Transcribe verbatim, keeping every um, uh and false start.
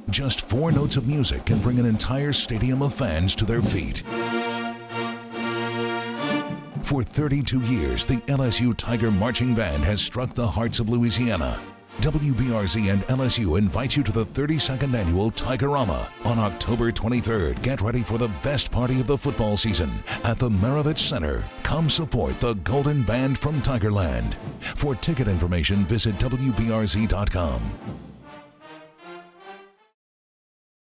Just four notes of music can bring an entire stadium of fans to their feet. For thirty-two years, the L S U Tiger Marching Band has struck the hearts of Louisiana. W B R Z and L S U invite you to the thirty-second annual Tigerama on October twenty-third. Get ready for the best party of the football season at the Maravich Center. Come support the Golden Band from Tigerland. For ticket information, visit W B R Z dot com.